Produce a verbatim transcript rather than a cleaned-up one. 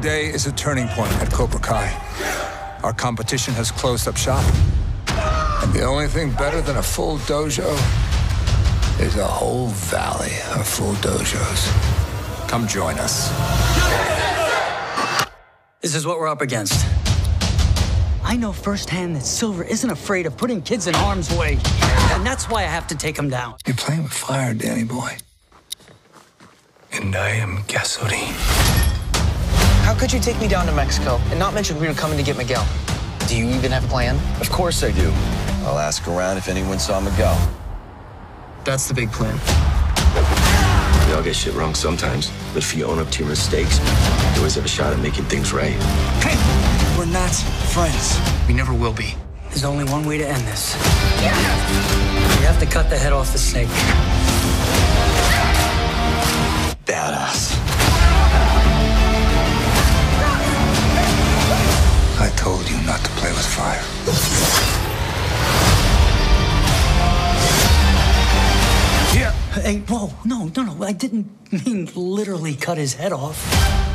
Today is a turning point at Cobra Kai. Our competition has closed up shop. And the only thing better than a full dojo is a whole valley of full dojos. Come join us. This is what we're up against. I know firsthand that Silver isn't afraid of putting kids in harm's way. And that's why I have to take him down. You're playing with fire, Danny boy. And I am gasoline. How could you take me down to Mexico and not mention we were coming to get Miguel? Do you even have a plan? Of course I do. I'll ask around if anyone saw Miguel. That's the big plan. We all get shit wrong sometimes, but if you own up to your mistakes, you always have a shot at making things right. Hey, we're not friends. We never will be. There's only one way to end this. You have to cut the head off the snake. Badass. I told you not to play with fire. Here. Hey, whoa, no, no, no. I didn't mean literally cut his head off.